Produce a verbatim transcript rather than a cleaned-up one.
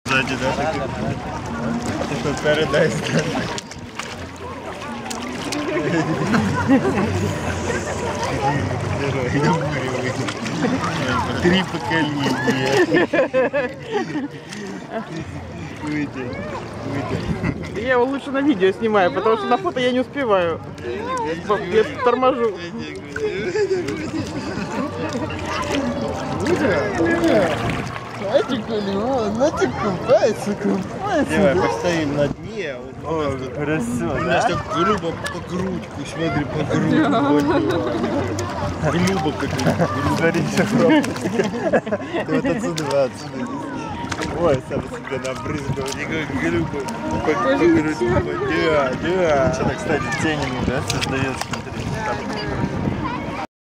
Сзади, да? Такой парадайз. Три поколения. Выйди, выйди. Я его лучше на видео снимаю, потому что на фото я не успеваю. Я торможу. Знаете, Коля, знаете, купается, купается. Давай, постоим на дне. О, хорошо. У нас так грубо по грудку, смотри, по грудку. Грубо как-то. Смотри, все вот отсюда, отсюда. Ой, сам себя набрызгал, никак грубо. По грудку. Да, да. Что-то, кстати, тенью, да, создает, смотри.